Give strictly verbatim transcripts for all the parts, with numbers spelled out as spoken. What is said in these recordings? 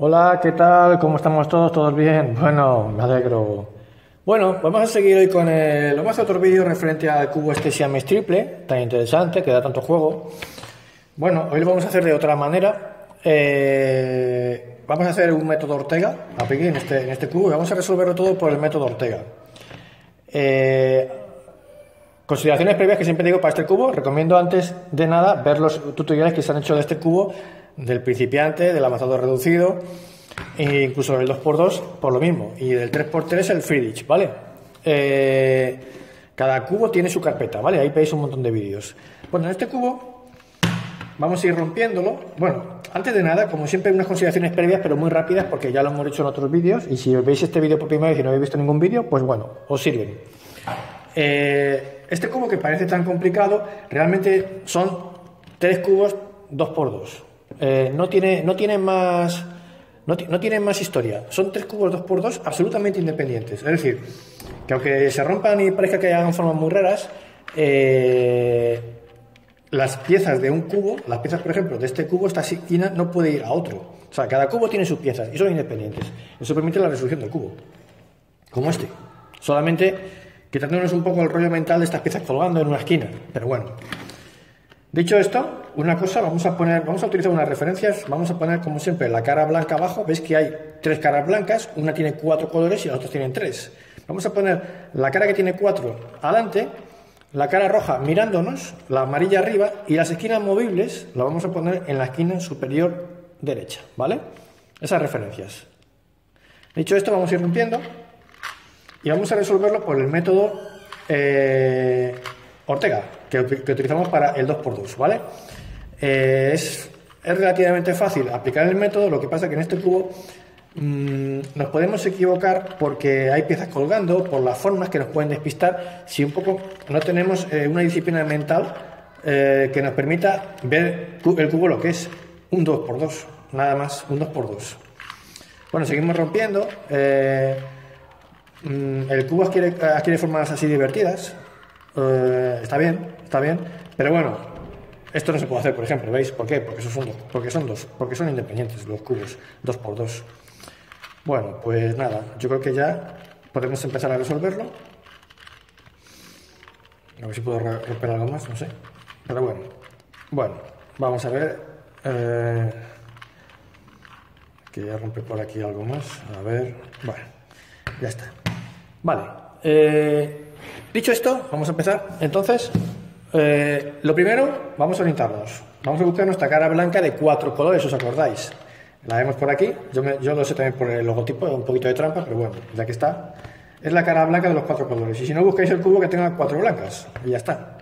Hola, ¿qué tal? ¿Cómo estamos todos? ¿Todos bien? Bueno, me alegro. Bueno, vamos a seguir hoy con el... Vamos a hacer otro vídeo referente al cubo este Siamese triple, tan interesante, que da tanto juego. Bueno, hoy lo vamos a hacer de otra manera. Eh, vamos a hacer un método Ortega, aquí en este, en este cubo, y vamos a resolverlo todo por el método Ortega. Eh, consideraciones previas que siempre digo para este cubo. Recomiendo antes de nada ver los tutoriales que se han hecho de este cubo, del principiante, del avanzado reducido, e incluso del dos por dos por lo mismo, y del tres por tres el Friedrich, ¿vale? Eh, cada cubo tiene su carpeta, ¿vale? Ahí veis un montón de vídeos. Bueno, en este cubo vamos a ir rompiéndolo. Bueno, antes de nada, como siempre, unas consideraciones previas, pero muy rápidas, porque ya lo hemos hecho en otros vídeos, y si veis este vídeo por primera vez y no habéis visto ningún vídeo, pues bueno, os sirven. Eh, este cubo, que parece tan complicado, realmente son tres cubos dos por dos. Eh, no tiene, no tiene más no, no tienen más historia. Son tres cubos dos por dos absolutamente independientes. Es decir, que aunque se rompan y parezca que hagan formas muy raras, eh, las piezas de un cubo, las piezas, por ejemplo, de este cubo, esta esquina no puede ir a otro. O sea, cada cubo tiene sus piezas y son independientes. Eso permite la resolución del cubo, como este. Solamente quitándonos un poco el rollo mental de estas piezas colgando en una esquina. Pero bueno. Dicho esto, una cosa, vamos a poner, vamos a utilizar unas referencias, vamos a poner como siempre la cara blanca abajo. Veis que hay tres caras blancas, una tiene cuatro colores y las otras tienen tres. Vamos a poner la cara que tiene cuatro adelante, la cara roja mirándonos, la amarilla arriba, y las esquinas movibles las vamos a poner en la esquina superior derecha, ¿vale? Esas referencias. Dicho esto, vamos a ir rompiendo y vamos a resolverlo por el método eh, Ortega, que, que utilizamos para el dos por dos, ¿vale? Eh, es, es relativamente fácil aplicar el método. Lo que pasa es que en este cubo mmm, nos podemos equivocar porque hay piezas colgando, por las formas que nos pueden despistar, si un poco no tenemos eh, una disciplina mental eh, que nos permita ver el cubo lo que es un dos por dos, nada más, un dos por dos. Bueno, seguimos rompiendo. Eh, mmm, el cubo adquiere, adquiere formas así divertidas. Uh, está bien, está bien, pero bueno, esto no se puede hacer, por ejemplo, ¿veis? ¿Por qué? Porque son dos, porque son dos, porque son independientes los cubos, dos por dos. Bueno, pues nada, yo creo que ya podemos empezar a resolverlo. A ver si puedo romper algo más, no sé, pero bueno, bueno, vamos a ver. Eh, que ya rompe por aquí algo más, a ver, bueno, ya está. Vale, eh... dicho esto, vamos a empezar. Entonces, eh, lo primero, vamos a orientarnos. Vamos a buscar nuestra cara blanca de cuatro colores, ¿os acordáis? La vemos por aquí. Yo, me, yo lo sé también por el logotipo, un poquito de trampa, pero bueno, ya que está. Es la cara blanca de los cuatro colores. Y si no, buscáis el cubo que tenga cuatro blancas. Y ya está.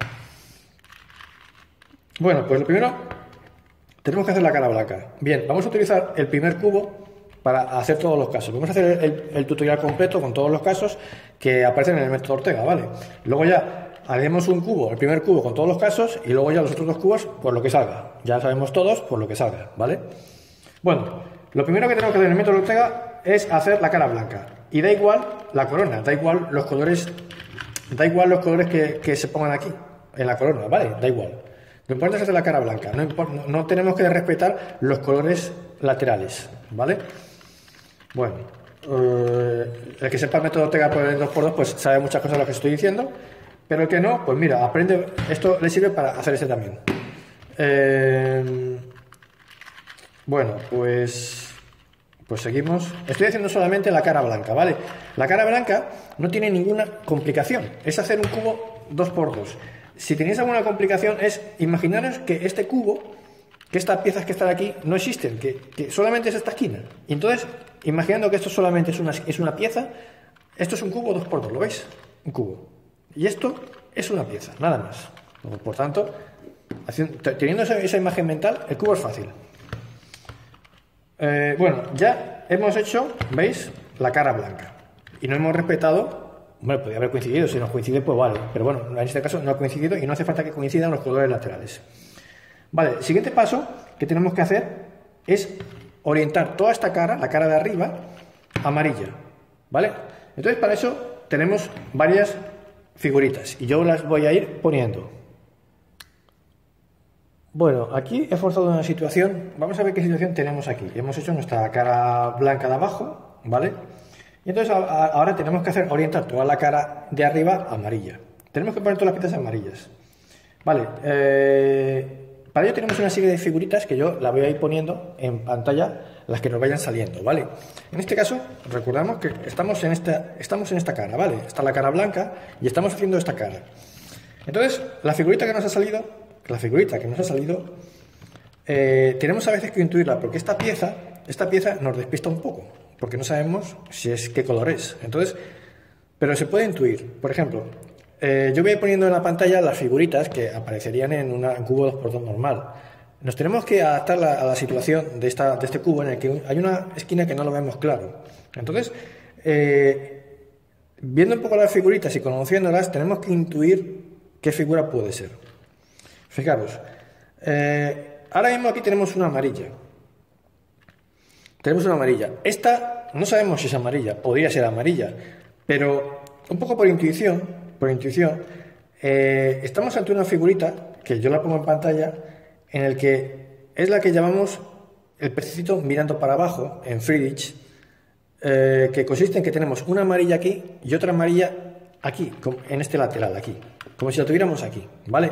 Bueno, pues lo primero, tenemos que hacer la cara blanca. Bien, vamos a utilizar el primer cubo para hacer todos los casos. Vamos a hacer el, el tutorial completo con todos los casos que aparecen en el método Ortega, ¿vale? Luego ya haremos un cubo, el primer cubo con todos los casos, y luego ya los otros dos cubos por lo que salga. Ya sabemos todos por lo que salga, ¿vale? Bueno, lo primero que tenemos que hacer en el método Ortega es hacer la cara blanca. Y da igual la corona, da igual los colores, da igual los colores que, que se pongan aquí, en la corona, ¿vale? Da igual. Lo importante es hacer la cara blanca. No, importa, no tenemos que respetar los colores laterales, ¿vale? Bueno, eh, el que sepa el método Ortega por el dos por dos pues sabe muchas cosas de lo que estoy diciendo, pero el que no, pues mira, aprende, esto le sirve para hacer este también. Eh, bueno, pues, pues seguimos. Estoy haciendo solamente la cara blanca, ¿vale? La cara blanca no tiene ninguna complicación, es hacer un cubo dos por dos. Si tenéis alguna complicación es imaginaros que este cubo, que estas piezas que están aquí no existen, que, que solamente es esta esquina. Y entonces, imaginando que esto solamente es una, es una pieza, esto es un cubo dos por dos, ¿lo veis? Un cubo. Y esto es una pieza, nada más. Por tanto, haciendo, teniendo esa, esa imagen mental, el cubo es fácil. Eh, bueno, ya hemos hecho, ¿veis? La cara blanca. Y no hemos respetado. Bueno, podría haber coincidido, si no coincide, pues vale. Pero bueno, en este caso no ha coincidido y no hace falta que coincidan los colores laterales. Vale, el siguiente paso que tenemos que hacer es orientar toda esta cara, la cara de arriba, amarilla, ¿vale? Entonces para eso tenemos varias figuritas y yo las voy a ir poniendo. Bueno, aquí he forzado una situación. Vamos a ver qué situación tenemos aquí. Hemos hecho nuestra cara blanca de abajo, ¿vale? Y entonces a, a, ahora tenemos que hacer orientar toda la cara de arriba amarilla. Tenemos que poner todas las piezas amarillas. Vale, eh, para ello tenemos una serie de figuritas que yo la voy a ir poniendo en pantalla, las que nos vayan saliendo, ¿vale? En este caso, recordamos que estamos en esta, estamos en esta cara, ¿vale? Está la cara blanca y estamos haciendo esta cara. Entonces, la figurita que nos ha salido, la figurita que nos ha salido, eh, tenemos a veces que intuirla, porque esta pieza, esta pieza nos despista un poco, porque no sabemos si es qué color es. Entonces, pero se puede intuir. Por ejemplo, eh, yo voy a ir poniendo en la pantalla las figuritas que aparecerían en una, un cubo dos por dos normal. Nos tenemos que adaptar la, a la situación de, esta, de este cubo en el que hay una esquina que no lo vemos claro. Entonces, eh, viendo un poco las figuritas y conociéndolas, tenemos que intuir qué figura puede ser. Fijaros, eh, ahora mismo aquí tenemos una amarilla. Tenemos una amarilla. Esta no sabemos si es amarilla, podría ser amarilla, pero un poco por intuición, por intuición, eh, estamos ante una figurita que yo la pongo en pantalla, en el que es la que llamamos el pececito mirando para abajo en Friedrich, eh, que consiste en que tenemos una amarilla aquí y otra amarilla aquí, en este lateral aquí, como si la tuviéramos aquí, ¿vale?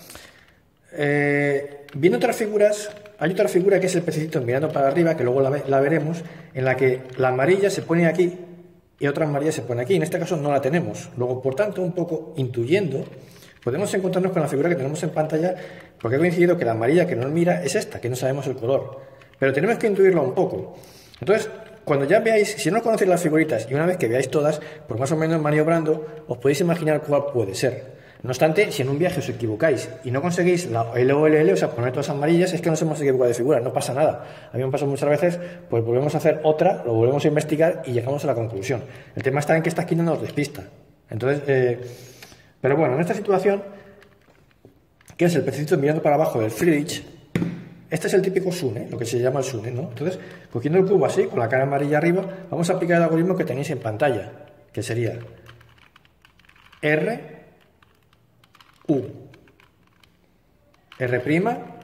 Eh, viendo otras figuras, hay otra figura que es el pececito mirando para arriba, que luego la, la veremos, en la que la amarilla se pone aquí y otra amarilla se pone aquí. En este caso no la tenemos. Luego, por tanto, un poco intuyendo, podemos encontrarnos con la figura que tenemos en pantalla, porque he coincidido que la amarilla que nos mira es esta, que no sabemos el color. Pero tenemos que intuirlo un poco. Entonces, cuando ya veáis, si no conocéis las figuritas y una vez que veáis todas, pues más o menos maniobrando, os podéis imaginar cuál puede ser. No obstante, si en un viaje os equivocáis y no conseguís la L O L L, o sea, poner todas amarillas, es que nos hemos equivocado de figura, no pasa nada. A mí me pasa muchas veces, pues volvemos a hacer otra, lo volvemos a investigar y llegamos a la conclusión. El tema está en que esta esquina nos despista. Entonces, eh, pero bueno, en esta situación, que es el pececito mirando para abajo del Friedrich, este es el típico Sune, lo que se llama el Sune, ¿no? Entonces, cogiendo el cubo así, con la cara amarilla arriba, vamos a aplicar el algoritmo que tenéis en pantalla, que sería R, U, R',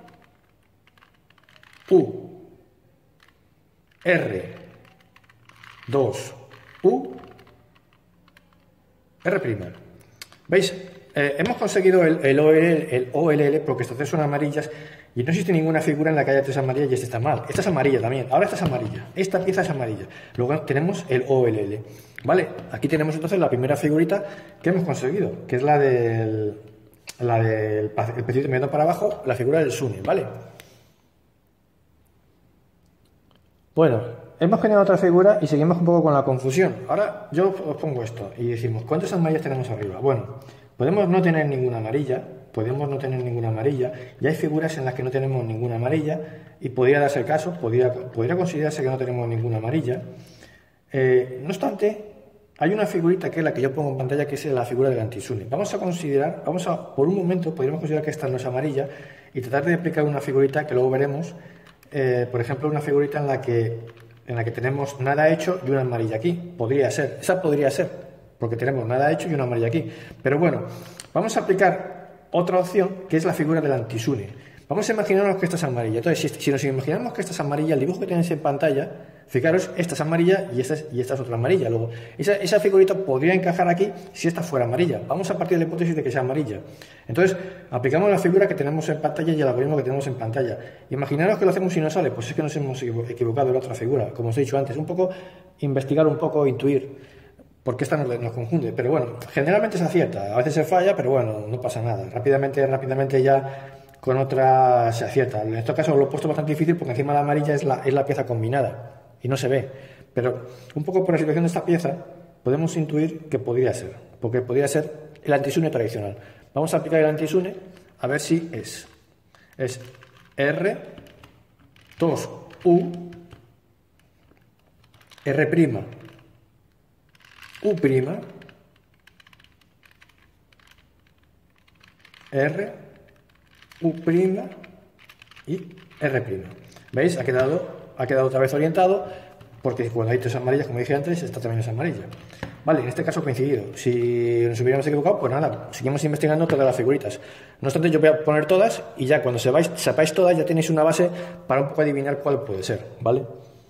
U, R, dos, U, R'. ¿Veis? Eh, hemos conseguido el, el, O L L, el O L L porque estas tres son amarillas y no existe ninguna figura en la que haya tres amarillas y esta está mal. Esta es amarilla también. Ahora esta es amarilla. Esta pieza es amarilla. Luego tenemos el O L L. ¿Vale? Aquí tenemos entonces la primera figurita que hemos conseguido, que es la del... la del el pececito mirando para abajo, la figura del Sune, ¿vale? Bueno, hemos generado otra figura y seguimos un poco con la confusión. Ahora yo os pongo esto y decimos, ¿cuántas amarillas tenemos arriba? Bueno, podemos no tener ninguna amarilla, podemos no tener ninguna amarilla, y hay figuras en las que no tenemos ninguna amarilla, y podría darse el caso, podría, podría considerarse que no tenemos ninguna amarilla. Eh, no obstante, hay una figurita que es la que yo pongo en pantalla, que es la figura del anti-Sune. Vamos a considerar, vamos a, por un momento, podríamos considerar que esta no es amarilla y tratar de explicar una figurita que luego veremos, eh, por ejemplo, una figurita en la que en la que tenemos nada hecho y una amarilla aquí. Podría ser, esa podría ser, porque tenemos nada hecho y una amarilla aquí. Pero bueno, vamos a aplicar otra opción, que es la figura del anti-Sune. Vamos a imaginarnos que esta es amarilla. Entonces, si, si nos imaginamos que esta es amarilla, el dibujo que tenéis en pantalla, fijaros, esta es amarilla y esta es, y esta es otra amarilla. Luego, esa, esa figurita podría encajar aquí si esta fuera amarilla. Vamos a partir de la hipótesis de que sea amarilla. Entonces, aplicamos la figura que tenemos en pantalla y el algoritmo que tenemos en pantalla. Imaginaros que lo hacemos y no sale, pues es que nos hemos equivocado en la otra figura, como os he dicho antes. Un poco investigar, un poco intuir, porque esta nos, nos confunde. Pero bueno, generalmente se acierta. A veces se falla, pero bueno, no pasa nada. Rápidamente, rápidamente ya con otra se acierta. En este caso lo he puesto bastante difícil porque encima la amarilla es la, es la pieza combinada y no se ve. Pero un poco por la situación de esta pieza podemos intuir que podría ser, porque podría ser el anti-Sune tradicional. Vamos a aplicar el anti-Sune a ver si es. Es R, dos, U, R', U', R, U' y R'. ¿Veis? Ha quedado, ha quedado otra vez orientado, porque cuando hay tres amarillas, como dije antes, esta también es amarilla. Vale, en este caso coincidido. Si nos hubiéramos equivocado, pues nada, seguimos investigando todas las figuritas. No obstante, yo voy a poner todas y ya cuando sepáis, sepáis todas ya tenéis una base para un poco adivinar cuál puede ser, ¿vale?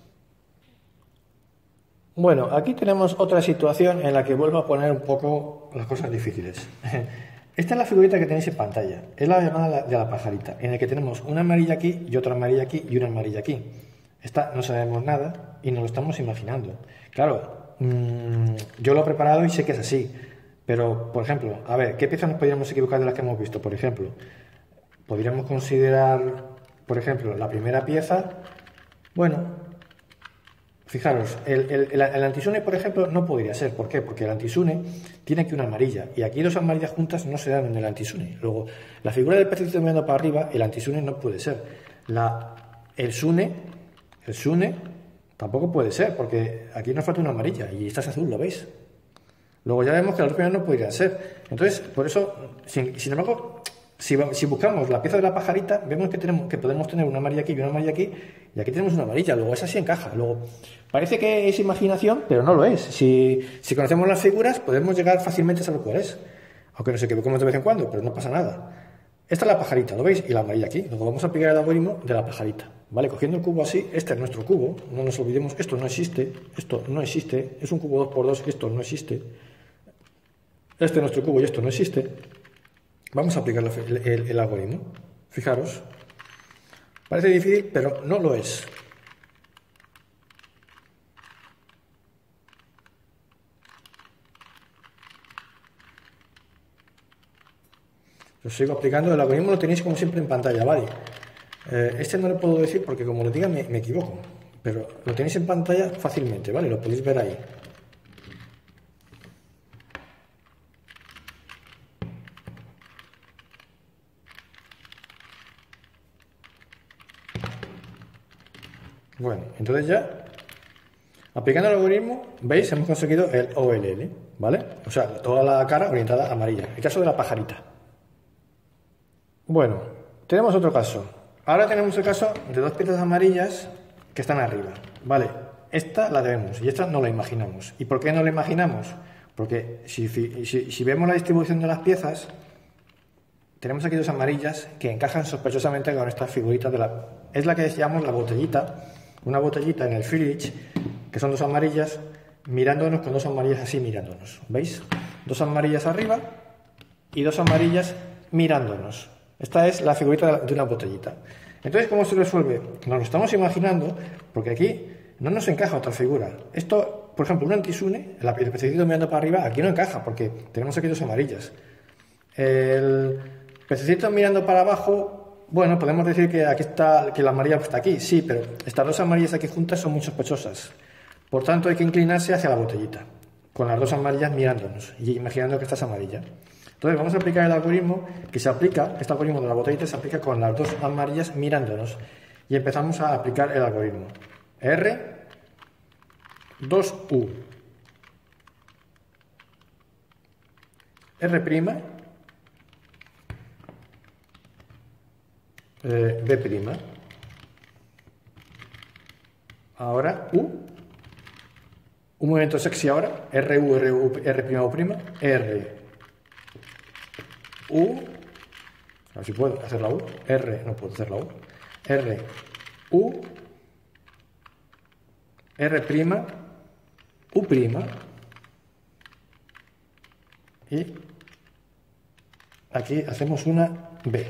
Bueno, aquí tenemos otra situación en la que vuelvo a poner un poco las cosas difíciles. Esta es la figurita que tenéis en pantalla. Es la llamada de la pajarita, en la que tenemos una amarilla aquí y otra amarilla aquí y una amarilla aquí. Esta no sabemos nada y nos lo estamos imaginando. Claro, mmm, yo lo he preparado y sé que es así. Pero, por ejemplo, a ver, ¿qué piezas nos podríamos equivocar de las que hemos visto? Por ejemplo, podríamos considerar, por ejemplo, la primera pieza. Bueno, fijaros, el, el, el, el antisune, por ejemplo, no podría ser. ¿Por qué? Porque el antisune tiene aquí una amarilla y aquí dos amarillas juntas no se dan en el antisune. Luego, la figura del pececito mirando para arriba, el antisune no puede ser. La, el sune, el sune tampoco puede ser porque aquí nos falta una amarilla y esta es azul, ¿lo veis? Luego ya vemos que las dos primeras no podrían ser. Entonces, por eso, sin, sin embargo, si, si buscamos la pieza de la pajarita, vemos que, tenemos, que podemos tener una amarilla aquí y una amarilla aquí, y aquí tenemos una amarilla. Luego esa sí encaja. Luego, parece que es imaginación, pero no lo es. Si, si conocemos las figuras, podemos llegar fácilmente a saber cuál es. Aunque nos equivoquemos de vez en cuando, pero no pasa nada. Esta es la pajarita, ¿lo veis? Y la amarilla aquí. Luego vamos a aplicar el algoritmo de la pajarita. ¿Vale? Cogiendo el cubo así, este es nuestro cubo. No nos olvidemos, esto no existe. Esto no existe. Es un cubo dos por dos, esto no existe. Este es nuestro cubo y esto no existe. Vamos a aplicar el, el, el algoritmo. Fijaros. Parece difícil, pero no lo es. Lo sigo aplicando. El algoritmo lo tenéis como siempre en pantalla, ¿vale? Eh, este no lo puedo decir porque como lo diga me, me equivoco. Pero lo tenéis en pantalla fácilmente, ¿vale? Lo podéis ver ahí. Bueno, entonces ya, aplicando el algoritmo, veis, hemos conseguido el O L L, ¿vale? O sea, toda la cara orientada a amarilla. El caso de la pajarita. Bueno, tenemos otro caso. Ahora tenemos el caso de dos piezas amarillas que están arriba, ¿vale? Esta la debemos y esta no la imaginamos. ¿Y por qué no la imaginamos? Porque si, si, si vemos la distribución de las piezas, tenemos aquí dos amarillas que encajan sospechosamente con estas figuritas de la... Es la que llamamos la botellita. Una botellita en el fridge, que son dos amarillas, mirándonos con dos amarillas así mirándonos. ¿Veis? Dos amarillas arriba y dos amarillas mirándonos. Esta es la figurita de una botellita. Entonces, ¿cómo se resuelve? Nos lo estamos imaginando, porque aquí no nos encaja otra figura. Esto, por ejemplo, un antisune, el pececito mirando para arriba, aquí no encaja, porque tenemos aquí dos amarillas. El pececito mirando para abajo... Bueno, podemos decir que aquí está, que la amarilla está aquí, sí, pero estas dos amarillas aquí juntas son muy sospechosas. Por tanto, hay que inclinarse hacia la botellita, con las dos amarillas mirándonos y imaginando que esta es amarilla. Entonces, vamos a aplicar el algoritmo que se aplica, este algoritmo de la botellita se aplica con las dos amarillas mirándonos. Y empezamos a aplicar el algoritmo. R, dos U. R'. Eh, B'. Ahora U. Un movimiento sexy ahora. R, U, R, U, R', U'. R, U. A ver si puedo hacer la U. R, no puedo hacer la U. R, U. R', U'. Y aquí hacemos una B.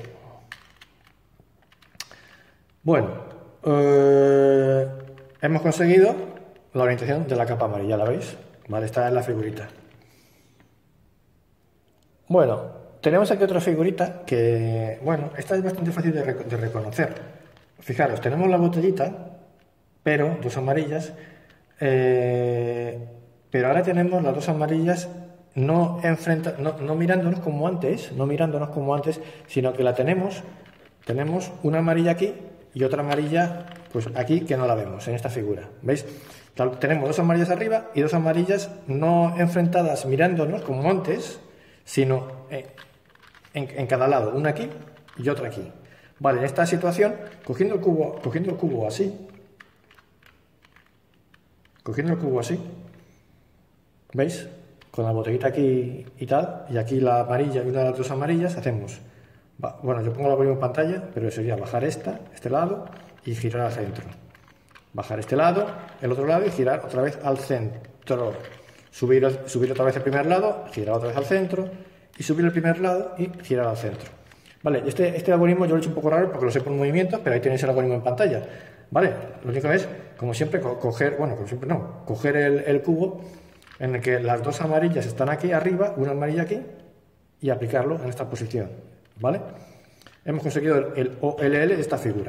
Bueno, eh, hemos conseguido la orientación de la capa amarilla, ¿la veis? Vale, esta es la figurita. Bueno, tenemos aquí otra figurita que, bueno, esta es bastante fácil de, rec de reconocer. Fijaros, tenemos la botellita, pero dos amarillas, eh, pero ahora tenemos las dos amarillas no, enfrenta no, no mirándonos como antes, no mirándonos como antes, sino que la tenemos, tenemos una amarilla aquí y otra amarilla, pues aquí, que no la vemos en esta figura. ¿Veis? Tenemos dos amarillas arriba y dos amarillas no enfrentadas mirándonos como antes, sino en, en, en cada lado, una aquí y otra aquí. Vale, en esta situación, cogiendo el cubo, cogiendo el cubo así, cogiendo el cubo así, ¿Veis? Con la botellita aquí y tal, y aquí la amarilla y una de las dos amarillas, hacemos, va, bueno, yo pongo el algoritmo en pantalla, pero sería bajar esta, este lado, y girar al centro. Bajar este lado, el otro lado, y girar otra vez al centro. Subir, subir otra vez el primer lado, girar otra vez al centro, y subir el primer lado y girar al centro. Vale, este, este algoritmo yo lo he hecho un poco raro porque lo sé por movimientos, pero ahí tenéis el algoritmo en pantalla. Vale, lo único es, como siempre, co coger, bueno, como siempre no, coger el, el cubo en el que las dos amarillas están aquí arriba, una amarilla aquí, y aplicarlo en esta posición, ¿vale? Hemos conseguido el, el O L L de esta figura.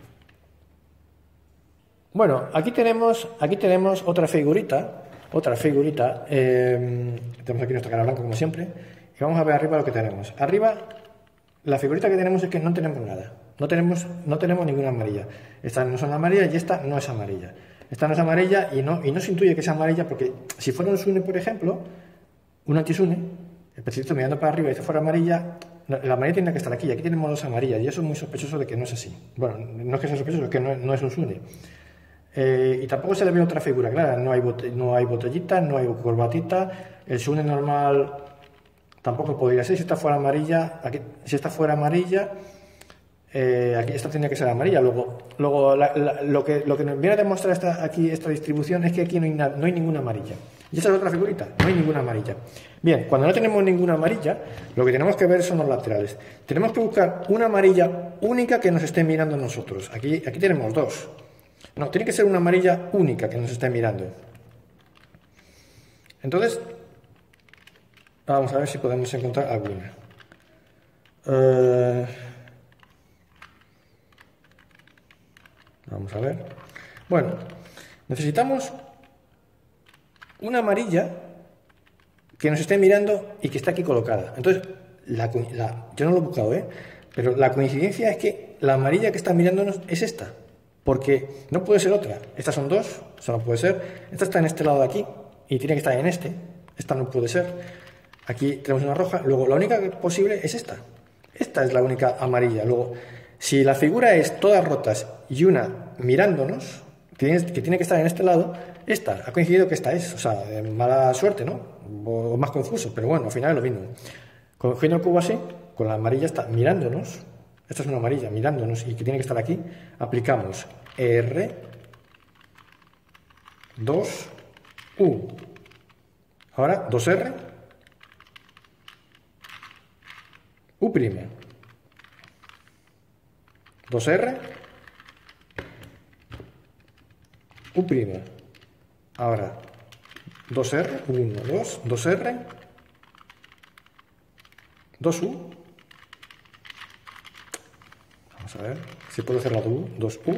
Bueno, aquí tenemos, aquí tenemos otra figurita, otra figurita, eh, tenemos aquí nuestra cara blanca como siempre, y vamos a ver arriba lo que tenemos. Arriba, la figurita que tenemos es que no tenemos nada, no tenemos, no tenemos ninguna amarilla. Esta no es amarilla y esta no es amarilla. Esta no es amarilla y no, y no se intuye que sea amarilla porque si fuera un sune, por ejemplo, un antisune, el pececito mirando para arriba y si fuera amarilla, la amarilla tiene que estar aquí, y aquí tenemos dos amarillas y eso es muy sospechoso de que no es así. Bueno, no es que sea sospechoso, es que no, no es un sune. Eh, y tampoco se le ve otra figura clara, no hay, bote, no hay botellita, no hay corbatita, el sune normal tampoco podría ser, si esta fuera amarilla, aquí, si esta fuera amarilla, eh, aquí esta tendría que ser amarilla. Luego, luego la, la, lo, que, lo que nos viene a demostrar esta, aquí esta distribución es que aquí no hay, na, no hay ninguna amarilla. Y esa es otra figurita, no hay ninguna amarilla. Bien, cuando no tenemos ninguna amarilla, lo que tenemos que ver son los laterales. Tenemos que buscar una amarilla única que nos esté mirando a nosotros. Aquí, aquí tenemos dos. No, tiene que ser una amarilla única que nos esté mirando. Entonces, vamos a ver si podemos encontrar alguna. Uh, vamos a ver. Bueno, necesitamos una amarilla que nos esté mirando y que está aquí colocada. Entonces, la, la, yo no lo he buscado, ¿eh? Pero la coincidencia es que la amarilla que está mirándonos es esta. Porque no puede ser otra. Estas son dos, eso no puede ser. Esta está en este lado de aquí y tiene que estar en este. Esta no puede ser. Aquí tenemos una roja. Luego, la única posible es esta. Esta es la única amarilla. Luego, si la figura es todas rotas y una mirándonos, que tiene que estar en este lado, esta ha coincidido que esta es. O sea, mala suerte, ¿no? O más confuso, pero bueno, al final es lo mismo. Cogiendo el cubo así, con la amarilla está mirándonos. Esta es una amarilla mirándonos y que tiene que estar aquí. Aplicamos R, dos, U. Ahora dos R, U'. dos R, U'. Ahora dos R, uno, dos, dos R, dos U. Vamos a ver si puedo hacer la U, dos U,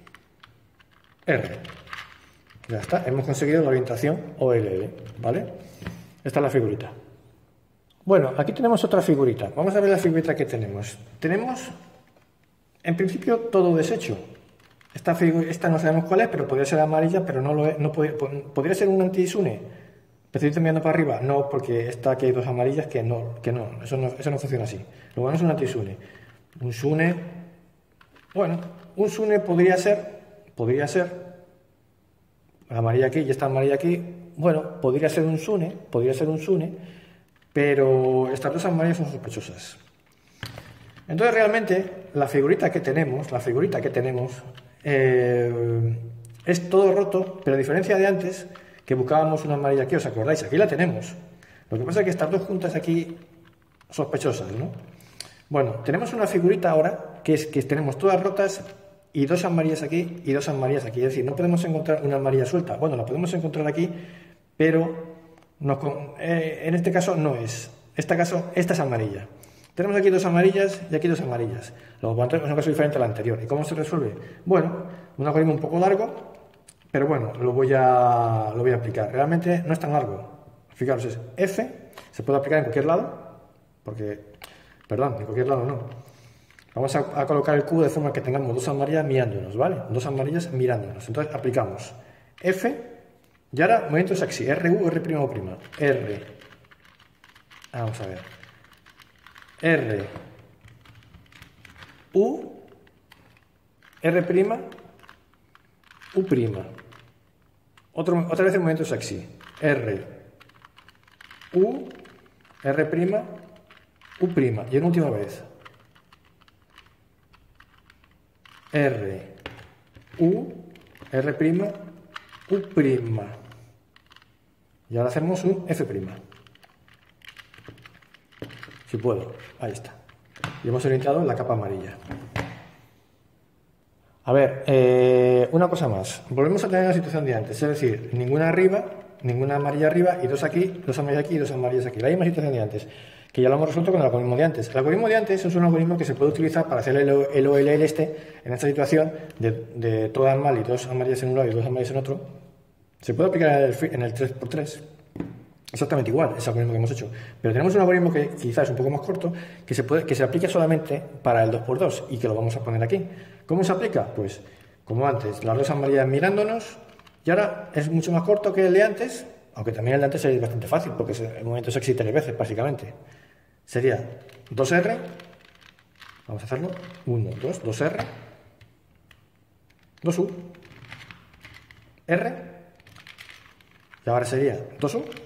R. Ya está, hemos conseguido la orientación O L L, ¿vale? Esta es la figurita. Bueno, aquí tenemos otra figurita. Vamos a ver la figurita que tenemos. Tenemos, en principio, todo deshecho. Esta, esta no sabemos cuál es, pero podría ser amarilla, pero no lo es. No podría, ¿podría ser un antisune? ¿Pececito mirando para arriba? No, porque esta aquí hay dos amarillas que no, que no, eso no, eso no funciona así. Luego no es un antisune. Un sune, bueno, un sune podría ser, podría ser, la amarilla aquí y esta amarilla aquí, bueno, podría ser un sune, podría ser un sune, pero estas dos amarillas son sospechosas. Entonces realmente la figurita que tenemos, la figurita que tenemos, eh, es todo roto, pero a diferencia de antes, que buscábamos una amarilla aquí, ¿os acordáis? Aquí la tenemos. Lo que pasa es que estas dos juntas aquí, sospechosas, ¿no? Bueno, tenemos una figurita ahora, que es que tenemos todas rotas y dos amarillas aquí y dos amarillas aquí. Es decir, no podemos encontrar una amarilla suelta. Bueno, la podemos encontrar aquí, pero no, eh, en este caso no es. En este caso, esta es amarilla. Tenemos aquí dos amarillas y aquí dos amarillas. Luego, es un caso diferente al anterior. ¿Y cómo se resuelve? Bueno, un algoritmo un poco largo, pero bueno, lo voy a, lo voy a aplicar. Realmente no es tan largo. Fijaros, es F, se puede aplicar en cualquier lado, porque, perdón, en cualquier lado no. Vamos a, a colocar el cubo de forma que tengamos dos amarillas mirándonos, ¿vale? Dos amarillas mirándonos. Entonces aplicamos F, y ahora movimientos axi, R, U, R', O'. R, vamos a ver. R, U, R', U'. Otro, otra vez el movimiento axi. R, U, R', U'. Y una última vez. R, U, R', U'. Y ahora hacemos un F'. Si puedo, ahí está. Y hemos orientado la capa amarilla. A ver, eh, una cosa más. Volvemos a tener la situación de antes, es decir, ninguna arriba, ninguna amarilla arriba y dos aquí, dos amarillas aquí y dos amarillas aquí. La misma situación de antes, que ya lo hemos resuelto con el algoritmo de antes. El algoritmo de antes es un algoritmo que se puede utilizar para hacer el, el O L L este, en esta situación de, de todas mal y dos amarillas en un lado y dos amarillas en otro. Se puede aplicar en el, en el tres por tres. Exactamente igual, es el algoritmo que hemos hecho. Pero tenemos un algoritmo que quizás es un poco más corto, que se, puede, que se aplica solamente para el dos por dos y que lo vamos a poner aquí. ¿Cómo se aplica? Pues, como antes, las dos amarillas mirándonos, y ahora es mucho más corto que el de antes, aunque también el de antes es bastante fácil, porque es el movimiento sexy tres veces, básicamente. Sería dos R, vamos a hacerlo, uno, dos, dos R, dos U, R, y ahora sería dos U,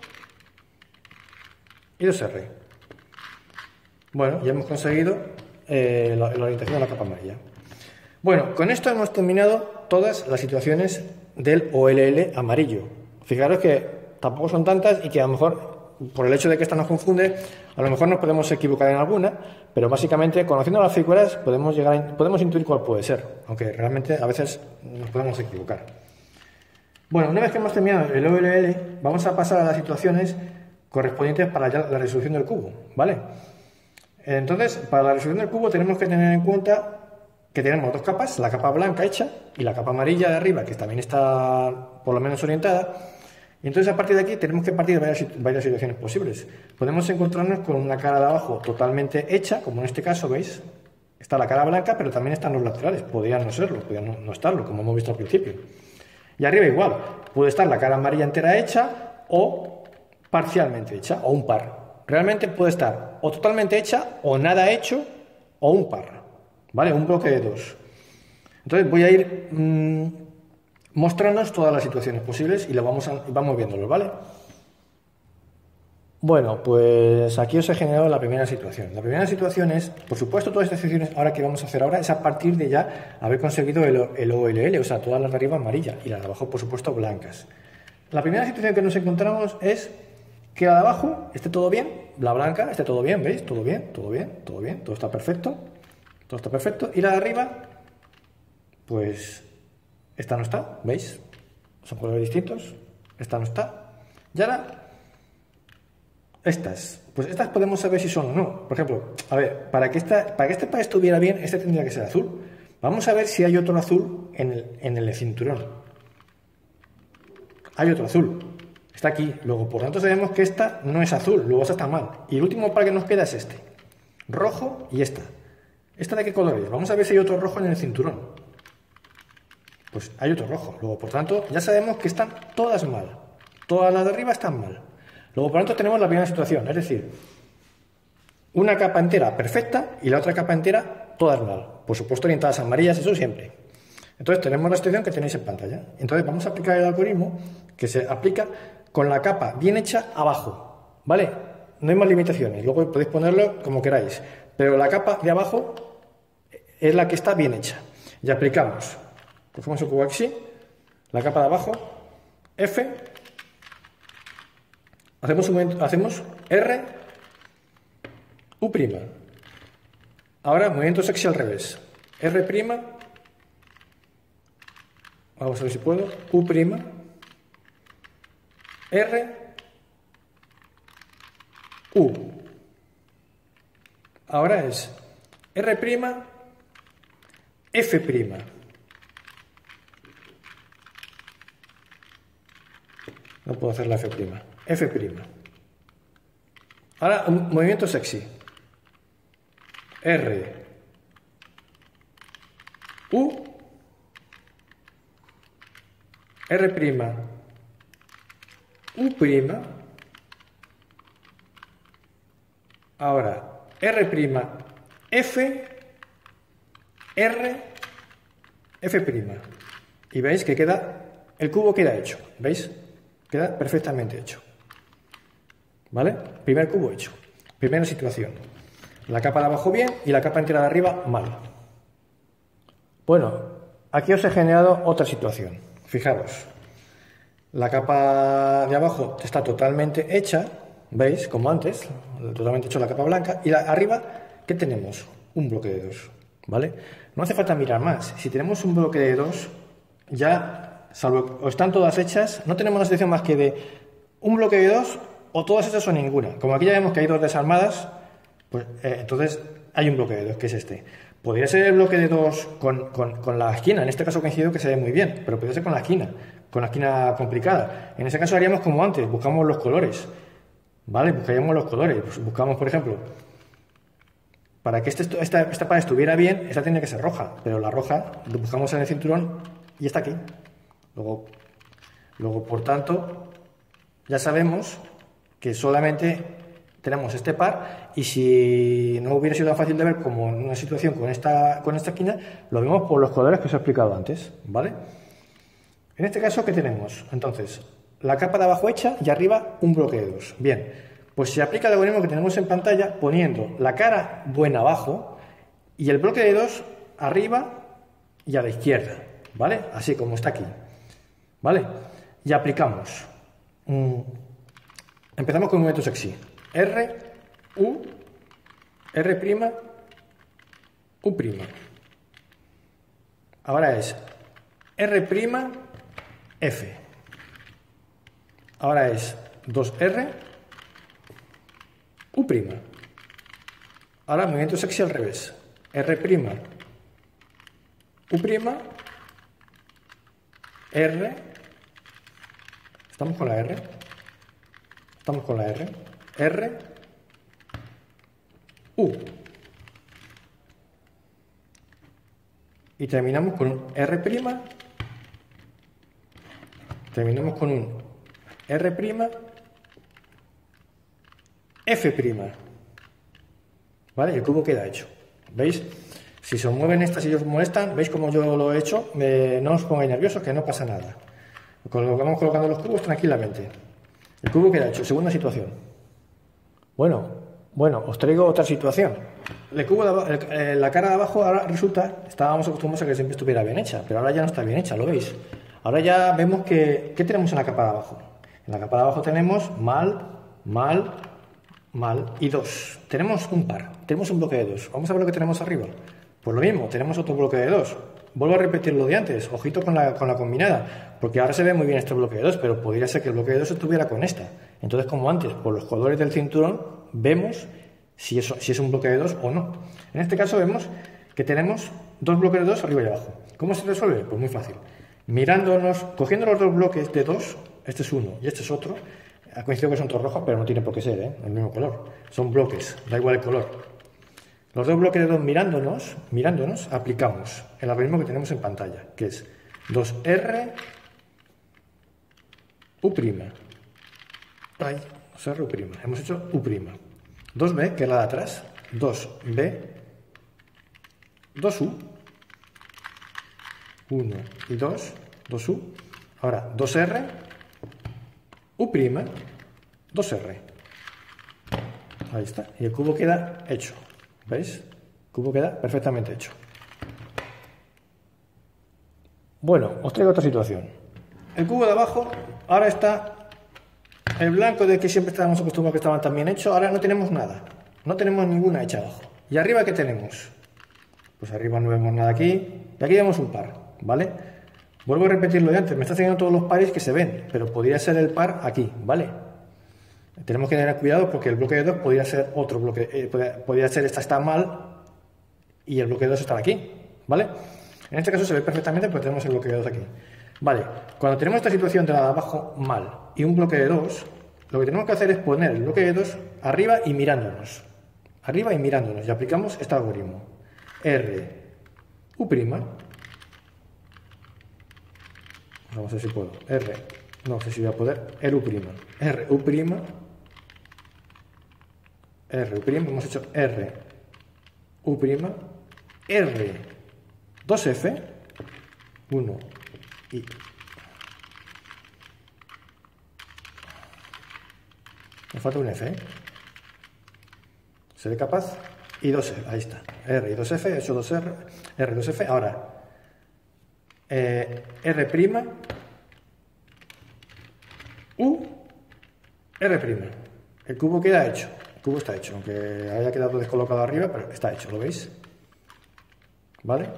y dos R. Bueno, ya hemos conseguido eh, la, la orientación de la capa amarilla. Bueno, con esto hemos terminado todas las situaciones del O L L amarillo. Fijaros que tampoco son tantas y que a lo mejor, por el hecho de que esta nos confunde, a lo mejor nos podemos equivocar en alguna, pero básicamente, conociendo las figuras, podemos, llegar a, podemos intuir cuál puede ser, aunque realmente a veces nos podemos equivocar. Bueno, una vez que hemos terminado el O L L, vamos a pasar a las situaciones correspondientes para la resolución del cubo, ¿vale? Entonces, para la resolución del cubo tenemos que tener en cuenta que tenemos dos capas, la capa blanca hecha y la capa amarilla de arriba, que también está por lo menos orientada. Y entonces, a partir de aquí, tenemos que partir de varias, varias situaciones posibles. Podemos encontrarnos con una cara de abajo totalmente hecha, como en este caso, ¿veis? Está la cara blanca, pero también están los laterales. Podrían no serlo, podrían no, no estarlo, como hemos visto al principio. Y arriba igual, puede estar la cara amarilla entera hecha o parcialmente hecha, o un par. Realmente puede estar o totalmente hecha, o nada hecho, o un par. ¿Vale? Un bloque de dos. Entonces voy a ir mmm, mostrándonos todas las situaciones posibles y lo vamos, a, vamos viéndolo, ¿vale? Bueno, pues aquí os he generado la primera situación. La primera situación es, por supuesto, todas estas situaciones ahora que vamos a hacer ahora es a partir de ya haber conseguido el, el O L L, o sea, todas las de arriba amarillas y las de abajo, por supuesto, blancas. La primera situación que nos encontramos es que la de abajo esté todo bien, la blanca esté todo bien, ¿veis? Todo bien, todo bien, todo bien, todo está perfecto. Todo está perfecto. Y la de arriba, pues, esta no está, ¿veis? Son colores distintos. Esta no está. Y ahora, estas. Pues estas podemos saber si son o no. Por ejemplo, a ver, para que, esta, para que este par estuviera bien, este tendría que ser azul. Vamos a ver si hay otro azul en el, en el cinturón. Hay otro azul. Está aquí. Luego, por tanto, sabemos que esta no es azul. Luego esta está mal. Y el último par que nos queda es este. Rojo y esta. ¿Esta de qué color es? Vamos a ver si hay otro rojo en el cinturón. Pues hay otro rojo. Luego, por tanto, ya sabemos que están todas mal. Todas las de arriba están mal. Luego, por tanto, tenemos la primera situación. Es decir, una capa entera perfecta y la otra capa entera todas mal. Por supuesto, orientadas amarillas, eso siempre. Entonces, tenemos la situación que tenéis en pantalla. Entonces, vamos a aplicar el algoritmo que se aplica con la capa bien hecha abajo. ¿Vale? No hay más limitaciones. Luego podéis ponerlo como queráis. Pero la capa de abajo es la que está bien hecha. Y aplicamos, cogemos el cubo así, la capa de abajo, F, hacemos, un, hacemos R, U'. Ahora, movimiento sexy al revés. R', vamos a ver si puedo, U', R, U. Ahora es R', F'. No puedo hacer la F'. F'. Ahora un movimiento sexy. R, U, R', U'. Ahora R', F, R, F'. Y veis que queda, el cubo queda hecho, ¿veis? Queda perfectamente hecho. ¿Vale? Primer cubo hecho. Primera situación. La capa de abajo bien y la capa entera de arriba mal. Bueno, aquí os he generado otra situación. Fijaros. La capa de abajo está totalmente hecha, ¿veis? Como antes, totalmente hecho la capa blanca. Y la, arriba, ¿qué tenemos? Un bloque de dos, ¿vale? No hace falta mirar más. Si tenemos un bloque de dos, ya, salvo o están todas hechas, no tenemos una situación más que de un bloque de dos o todas hechas o ninguna. Como aquí ya vemos que hay dos desarmadas, pues eh, entonces hay un bloque de dos, que es este. Podría ser el bloque de dos con, con, con la esquina, en este caso coincido que se ve muy bien, pero podría ser con la esquina, con la esquina complicada. En ese caso haríamos como antes, buscamos los colores, ¿vale? Buscaríamos los colores, pues buscamos, por ejemplo, para que este, esta, esta pared estuviera bien, esta tiene que ser roja, pero la roja lo buscamos en el cinturón y está aquí. Luego, luego, por tanto, ya sabemos que solamente tenemos este par, y si no hubiera sido tan fácil de ver como en una situación con esta, con esta esquina, lo vemos por los colores que os he explicado antes, ¿vale? En este caso, ¿qué tenemos? Entonces, la capa de abajo hecha y arriba un bloque de dos. Bien, pues se aplica el algoritmo que tenemos en pantalla poniendo la cara buena abajo y el bloque de dos arriba y a la izquierda, ¿vale? Así como está aquí, ¿vale? Y aplicamos. Mm, empezamos con un movimiento sexy. R, U, R', U'. Ahora es R', F. Ahora es dos R, U'. Ahora movimiento sexy al revés. R', U', R. ¿Estamos con la R? Estamos con la R. R, U. Y terminamos con un R', terminamos con un R', F'. ¿Vale? El cubo queda hecho. ¿Veis? Si se os mueven estas y os molestan, ¿veis cómo yo lo he hecho? Eh, no os pongáis nerviosos, que no pasa nada. Vamos colocando los cubos tranquilamente. El cubo queda hecho. Segunda situación. Bueno, bueno, os traigo otra situación. El cubo de, el, eh, la cara de abajo ahora resulta, estábamos acostumbrados a que siempre estuviera bien hecha, pero ahora ya no está bien hecha, ¿lo veis? Ahora ya vemos que, ¿qué tenemos en la capa de abajo? En la capa de abajo tenemos mal, mal, mal y dos. Tenemos un par, tenemos un bloque de dos. Vamos a ver lo que tenemos arriba. Pues lo mismo, tenemos otro bloque de dos. Vuelvo a repetir lo de antes, ojito con la, con la combinada, porque ahora se ve muy bien este bloque de dos, pero podría ser que el bloque de dos estuviera con esta. Entonces, como antes, por los colores del cinturón, vemos si, eso, si es un bloque de dos o no. En este caso vemos que tenemos dos bloques de dos arriba y abajo. ¿Cómo se resuelve? Pues muy fácil. Mirándonos, cogiendo los dos bloques de dos, este es uno y este es otro, ha coincidido que son todos rojos, pero no tiene por qué ser, ¿eh? El mismo color. Son bloques, da igual el color. Los dos bloques de dos mirándonos, mirándonos, aplicamos el algoritmo que tenemos en pantalla, que es dos R, U'. Ay, dos R, U'. Hemos hecho U'. dos B, que es la de atrás, dos B, dos U, uno y dos, dos U. Ahora, dos R, U', dos R. Ahí está. Y el cubo queda hecho. ¿Veis? El cubo queda perfectamente hecho. Bueno, os traigo otra situación. El cubo de abajo ahora está el blanco del que siempre estábamos acostumbrados que estaban también hechos. Ahora no tenemos nada. No tenemos ninguna hecha abajo. ¿Y arriba qué tenemos? Pues arriba no vemos nada aquí. Y aquí vemos un par, ¿vale? Vuelvo a repetir lo de antes. Me está enseñando todos los pares que se ven, pero podría ser el par aquí, ¿vale? Tenemos que tener cuidado porque el bloque de dos podría ser otro bloque. Eh, podría, podría ser esta está mal y el bloque de dos está aquí, ¿vale? En este caso se ve perfectamente porque tenemos el bloque de dos aquí. Vale, cuando tenemos esta situación de la de abajo mal y un bloque de dos, lo que tenemos que hacer es poner el bloque de dos arriba y mirándonos. Arriba y mirándonos. Y aplicamos este algoritmo. R, U'. Vamos a ver si puedo. R, no sé si voy a poder. R, U'. R, U'. R, U'. Hemos hecho R, U'. R, dos F, uno y Me falta un F, ¿eh? ¿Seré capaz? Y dos F, ahí está. R y dos F, he hecho dos R, R, dos F. Ahora, eh, R', U, R'. El cubo queda hecho. El cubo está hecho, aunque haya quedado descolocado arriba, pero está hecho, ¿lo veis? ¿Vale?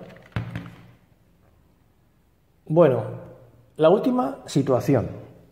Bueno, la última situación.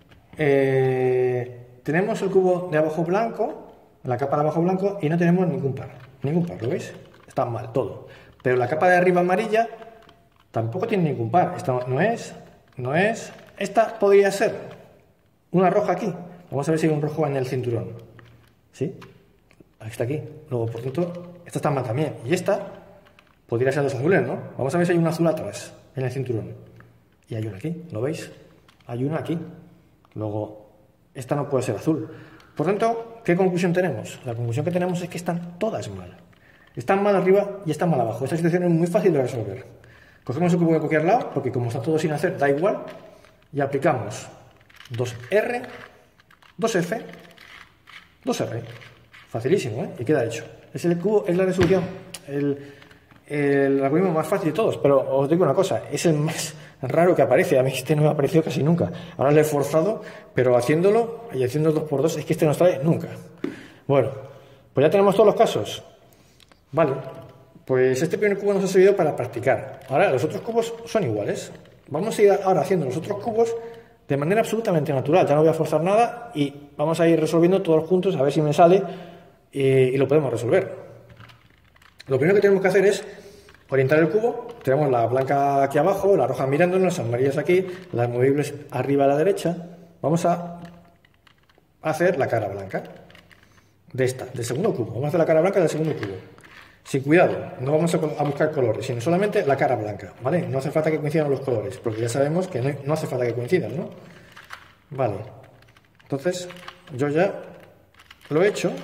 Eh, tenemos el cubo de abajo blanco, la capa de abajo blanco, y no tenemos ningún par. Ningún par, ¿lo veis? Está mal todo. Pero la capa de arriba amarilla tampoco tiene ningún par. Esta no es, no es. Esta podría ser una roja aquí. Vamos a ver si hay un rojo en el cinturón. ¿Sí? Aquí está aquí. Luego, por tanto, esta está mal también. Y esta podría ser dos azules, ¿no? Vamos a ver si hay un azul atrás, en el cinturón. Y hay una aquí, ¿lo veis? Hay una aquí. Luego, esta no puede ser azul. Por tanto, ¿qué conclusión tenemos? La conclusión que tenemos es que están todas mal. Están mal arriba y están mal abajo. Esta situación es muy fácil de resolver. Cogemos el cubo de cualquier lado, porque como está todo sin hacer, da igual. Y aplicamos dos R, dos F, dos R. Facilísimo, ¿eh? Y queda hecho. Es el cubo, es la resolución, el, el algoritmo más fácil de todos. Pero os digo una cosa, es el más raro que aparece. A mí este no me ha aparecido casi nunca. Ahora lo he forzado, pero haciéndolo y haciendo dos por dos es que este no trae nunca. Bueno, pues ya tenemos todos los casos. Vale, pues este primer cubo nos ha servido para practicar. Ahora los otros cubos son iguales. Vamos a ir ahora haciendo los otros cubos de manera absolutamente natural. Ya no voy a forzar nada y vamos a ir resolviendo todos juntos a ver si me sale y, y lo podemos resolver. Lo primero que tenemos que hacer es orientar el cubo. Tenemos la blanca aquí abajo, la roja mirándonos, las amarillas aquí, las movibles arriba a la derecha. Vamos a hacer la cara blanca de esta, del segundo cubo. Vamos a hacer la cara blanca del segundo cubo. Sin cuidado, no vamos a buscar colores, sino solamente la cara blanca, ¿vale? No hace falta que coincidan los colores, porque ya sabemos que no, no hace falta que coincidan, ¿no? Vale. Entonces, yo ya lo he hecho.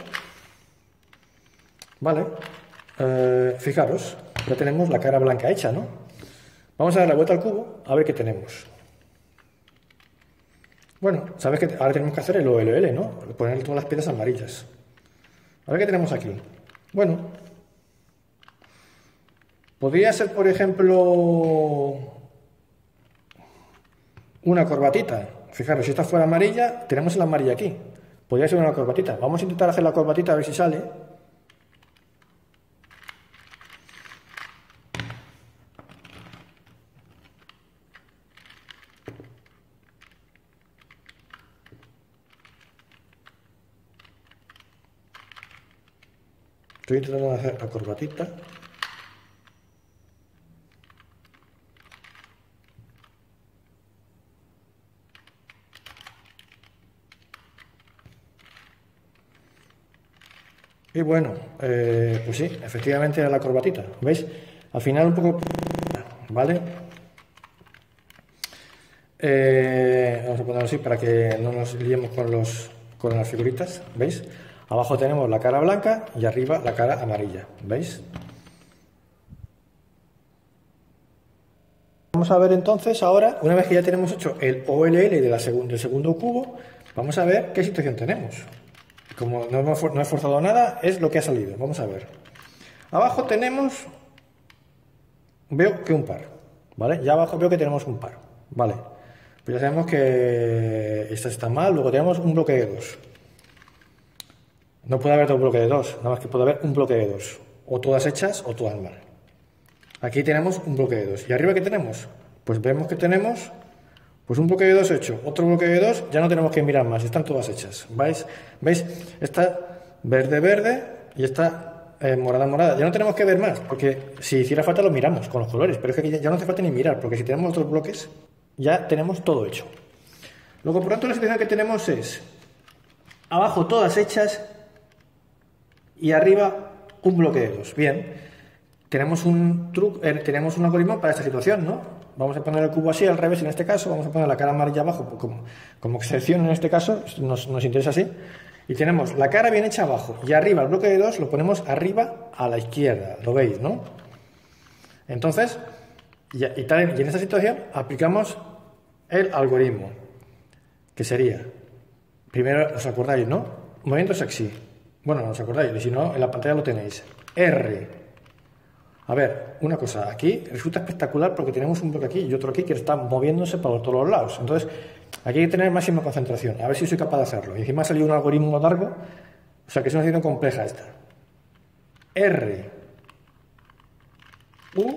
Vale. Eh, fijaros, ya tenemos la cara blanca hecha, ¿no? Vamos a dar la vuelta al cubo a ver qué tenemos. Bueno, sabes que ahora tenemos que hacer el O L L, ¿no? Poner todas las piezas amarillas. A ver qué tenemos aquí. Bueno, podría ser, por ejemplo, una corbatita. Fijaros, si esta fuera amarilla, tenemos la amarilla aquí. Podría ser una corbatita. Vamos a intentar hacer la corbatita a ver si sale. Estoy intentando hacer la corbatita. Y bueno, eh, pues sí, efectivamente era la corbatita. ¿Veis? Al final un poco... ¿Vale? Eh, vamos a ponerlo así para que no nos liemos con, los, con las figuritas. ¿Veis? Abajo tenemos la cara blanca y arriba la cara amarilla. ¿Veis? Vamos a ver entonces ahora, una vez que ya tenemos hecho el O L L de la segun, del segundo cubo, vamos a ver qué situación tenemos. Como no, hemos, no he forzado nada, es lo que ha salido. Vamos a ver. Abajo tenemos... Veo que un par. ¿Vale? Ya abajo veo que tenemos un par. Vale. Pues ya sabemos que esta está mal. Luego tenemos un bloque de dos. No puede haber dos bloques de dos. Nada más que puede haber un bloque de dos. O todas hechas o todas mal. Aquí tenemos un bloque de dos. ¿Y arriba qué tenemos? Pues vemos que tenemos... Pues un bloque de dos hecho, otro bloque de dos, ya no tenemos que mirar más, están todas hechas. ¿Veis? ¿Veis? Está verde, verde y está eh, morada, morada. Ya no tenemos que ver más, porque si hiciera falta lo miramos con los colores, pero es que ya no hace falta ni mirar, porque si tenemos otros bloques, ya tenemos todo hecho. Luego, por tanto, la situación que tenemos es abajo todas hechas y arriba un bloque de dos. Bien, tenemos un truco, eh, tenemos un algoritmo para esta situación, ¿no? Vamos a poner el cubo así, al revés en este caso, vamos a poner la cara amarilla abajo como, como sección en este caso, nos, nos interesa así, y tenemos la cara bien hecha abajo, y arriba el bloque de dos lo ponemos arriba a la izquierda, lo veis, ¿no? Entonces, y, y, tal, y en esta situación aplicamos el algoritmo, que sería, primero os acordáis, ¿no? movimiento sexy. Bueno, no os acordáis, y si no, en la pantalla lo tenéis. R. A ver, una cosa, aquí resulta espectacular porque tenemos un bloque aquí y otro aquí que está moviéndose para todos los lados. Entonces, aquí hay que tener máxima concentración. A ver si soy capaz de hacerlo. Y encima ha salido un algoritmo largo, o sea que es una situación compleja esta. R. U.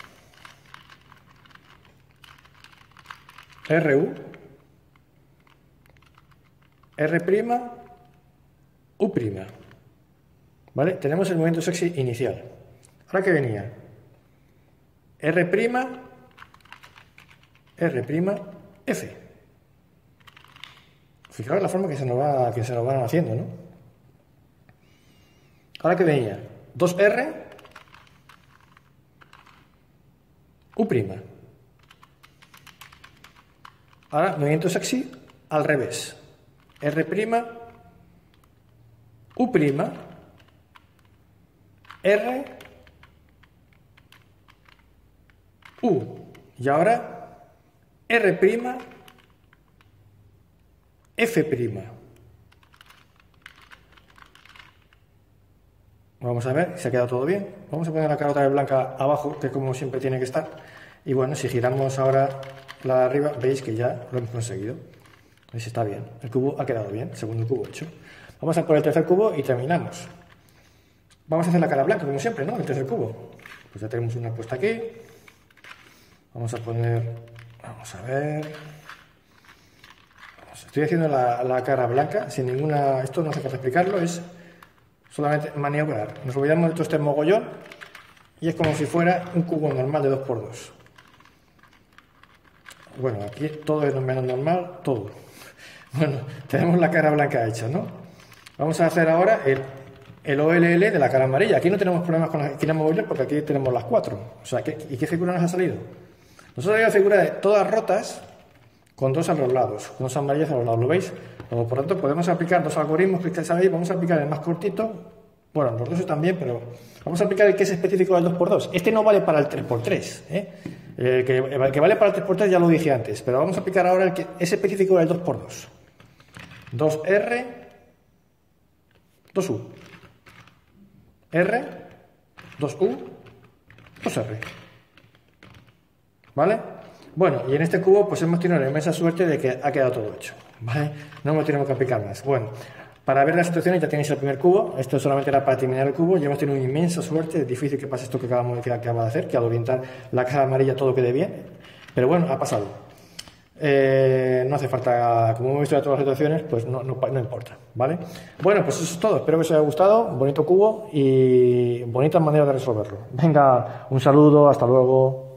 R, U. R'. U'. ¿Vale? Tenemos el movimiento sexy inicial. Ahora que venía R', R', F. Fijaros la forma que se nos va, que se nos van haciendo, ¿no? Ahora que venía dos R, U'. Ahora movimiento sexy al revés. R', U', R, U. Y ahora R', F'. Vamos a ver si ha quedado todo bien. Vamos a poner la cara otra vez blanca abajo, que como siempre tiene que estar. Y bueno, si giramos ahora la de arriba, veis que ya lo hemos conseguido. ¿Veis? Está bien. El cubo ha quedado bien, el segundo cubo hecho. Vamos a por el tercer cubo y terminamos. Vamos a hacer la cara blanca, como siempre, ¿no? El tercer cubo. Pues ya tenemos una puesta aquí. Vamos a poner... Vamos a ver... Estoy haciendo la, la cara blanca sin ninguna... Esto no hace falta explicarlo, es solamente maniobrar. Nos olvidamos de todo este mogollón y es como si fuera un cubo normal de dos por dos. Bueno, aquí todo es menos normal, todo. Bueno, tenemos la cara blanca hecha, ¿no? Vamos a hacer ahora el, el O L L de la cara amarilla. Aquí no tenemos problemas con las esquinas movibles porque aquí tenemos las cuatro. O sea, ¿qué, ¿y qué figura nos ha salido? Nos ha salido la figura de todas rotas con dos a los lados, con dos amarillas a los lados, ¿lo veis? Por lo tanto, podemos aplicar dos algoritmos que estáis ahí. Vamos a aplicar el más cortito, bueno, los dos también, pero vamos a aplicar el que es específico del dos por dos. Este no vale para el tres por tres, ¿eh? El que, el que vale para el tres por tres ya lo dije antes, pero vamos a aplicar ahora el que es específico del dos por dos. dos R, dos U. R, dos U, dos R. ¿Vale? Bueno, y en este cubo pues hemos tenido la inmensa suerte de que ha quedado todo hecho, ¿vale? No hemos tenido que aplicar más. Bueno, para ver las situaciones ya tenéis el primer cubo. Esto solamente era para terminar el cubo. Ya hemos tenido una inmensa suerte. Es difícil que pase esto que acabamos de, que acaba de hacer, que al orientar la cara amarilla todo quede bien. Pero bueno, ha pasado. Eh, no hace falta, como hemos visto en todas las situaciones, pues no, no, no importa, ¿vale? Bueno, pues eso es todo. Espero que os haya gustado. Bonito cubo y bonita manera de resolverlo. Venga, un saludo, hasta luego.